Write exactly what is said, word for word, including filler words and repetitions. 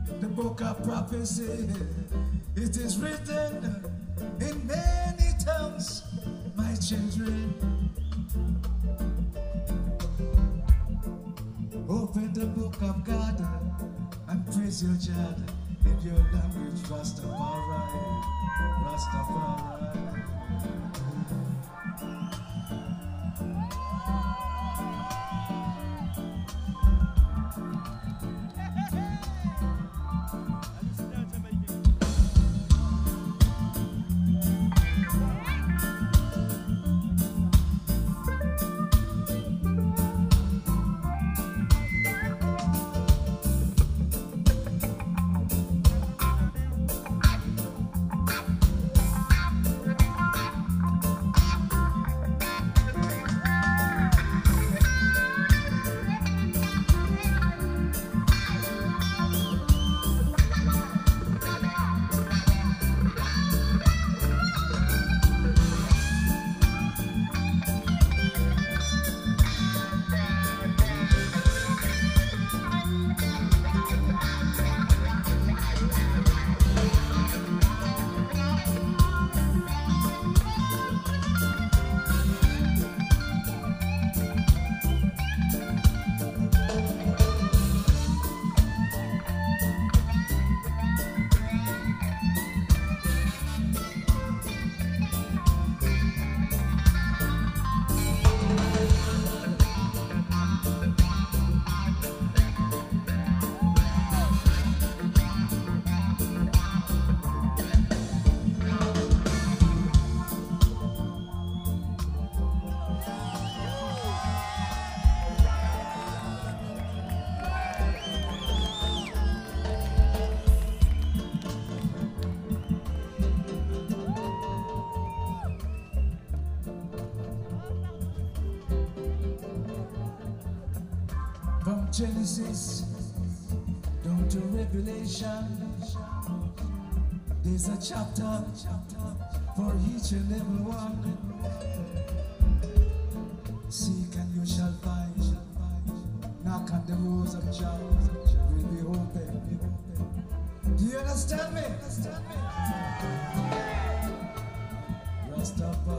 the book of prophecy. It is written in many tongues, my children. Open the book of God and praise your God in your language, Rastafari, Rastafari. From Genesis down to Revelation, there's a chapter for each and every one. Seek and you shall find. Knock on the doors of Jah will be open. Do you understand me? Rastafari.